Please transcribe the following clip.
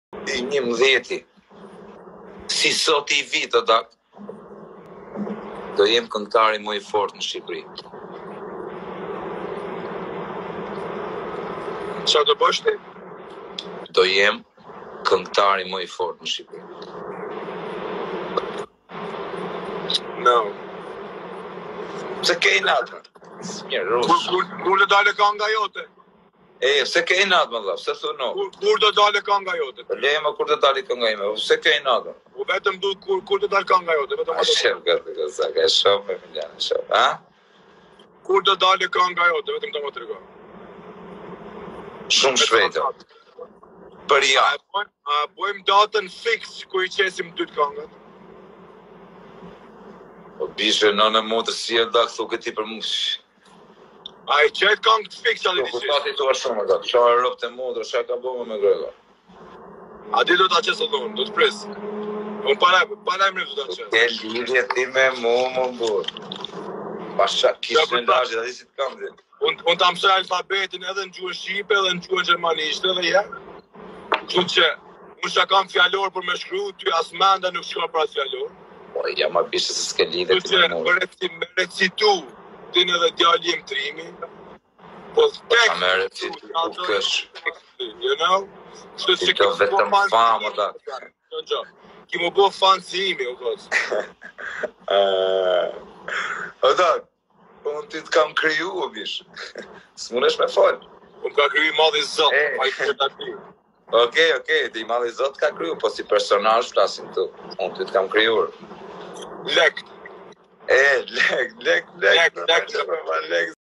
11. Si sot i vit, o dak, do jem këngëtari më i fortë në Shqipëri. Qa do bësh ti? Do jem këngëtari më i fortë në Shqipëri. No. Pse ke i natë? Mirë, rush. Kur do dale kënga jote? Pse ke i natë, më dha, pse thu no? Kur do dale kënga jote? Lema kur do dali kënga ime, pse ke i natë? U vetëm du kur do dale kënga jote, vetëm ato. Shef gërë kësa, ka shof me Emiliano, shof, ha? Kur do dale kënga jote, vetëm të më të rego. Shumë shpejtë. Për ja. A bojmë datën fix ku i qesim dy të këngat? Po bishe në motër si e da këthu këti për mu. A i qetë këngë të fix alë i Po qesim? tati tua shumë da, qa e rëpë të motër, qa ka bëme me grega. A di do t'a qesë dhënë, do t'pres. Unë para e mërë do t'a qesë. Ke lidhje ti me mu, më burë. Pasha kishë në lajë, da di si të kam dhe. Unë ta mësoj alfabetin edhe në gjuhën shqipe edhe në gjuhën gjermanishte edhe ja. Kështu që unë që kam fjallor për me shkru, ty as menda nuk shkruan për as fjallor. Po, ja ma bishe se s'ke lidhje Kështu ti që me mu. me recitu, din edhe djali jem trimi, po tek, A me recitu, ku kësh. you know? Kështu Ti që do vetëm famë, da. Ki më bo fanë si imi, o kos. O da, po unë ti të kam kriju, o bish. S'munesh me falë. Unë ka kryu i madhi zot, E. pa i këtë të kryu. Okej, ti i madhi zot ka kriju, po si personazh flasim tu. Unë ty të kam krijuar. Lek. Lek.